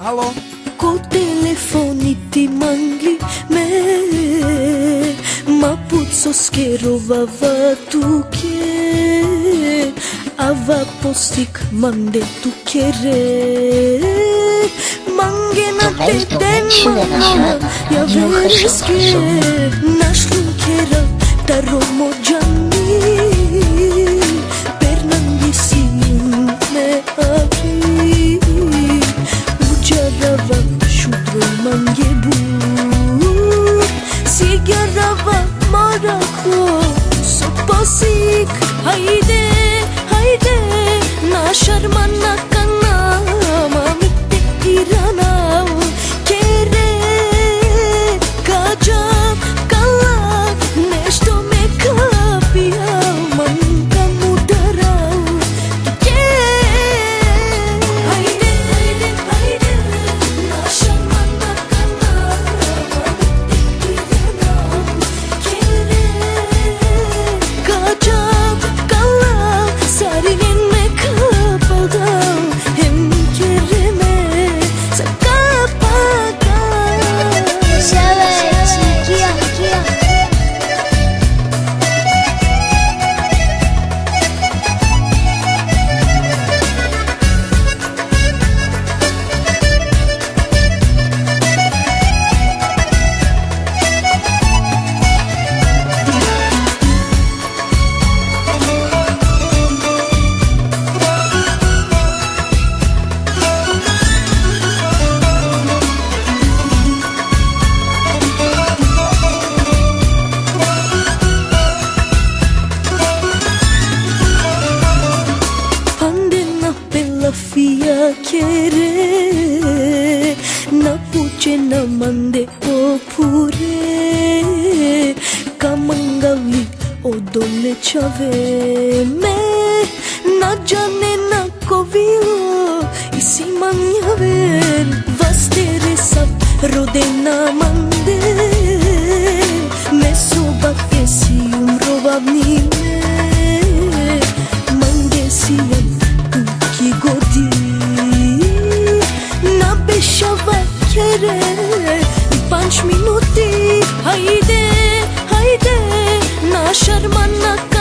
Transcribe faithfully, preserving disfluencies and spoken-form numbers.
Alo? Ko telefonit ti mangli me Ma puco skerovava tuke Ava postik mande tukere Mangena te demana Ja vereske Naš lunkera taromo džani Pernangi sin me api Ujarava šutro mangebu Sigarava marako Soposik Haide, haide Na šarmana kana Mamite irana Kere Kajam Kala Nešto me kapija Manka mudara Tuke Haide, haide, haide Na šarmana kana Mamite irana Kere Kajam Kala Sarinin me kapalda Hem kereme Sakapaga Fia kere Na puce na mande opure Kamangali odole chave me Na jane na kovilo Isi manjaven Vastere sab rode na mande Me sobate si umrovavni me Mange sijan Ki godi Na beshava kere Panch minuti Haide, haide Na šarmana